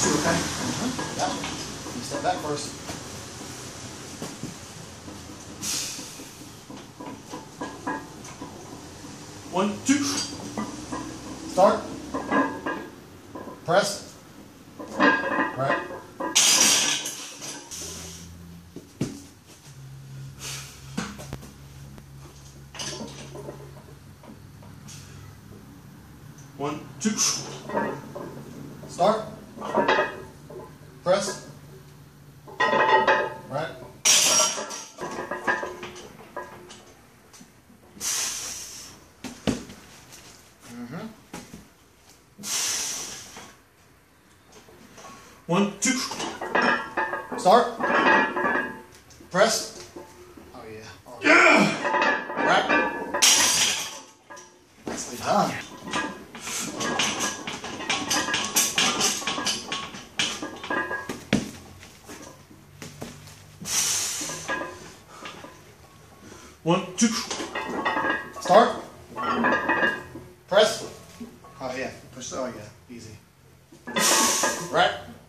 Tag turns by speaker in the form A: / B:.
A: too, okay?
B: Yeah. You step back first.
A: One, two.
B: Start. Press. Right.
A: One, two.
B: Start. Press. Right.
A: One, two.
B: Start. Press. Oh yeah. Oh. Yeah. Right. Nicely done.
A: One, two.
B: Start. Press. Oh yeah. Push. Oh yeah. Easy. Right.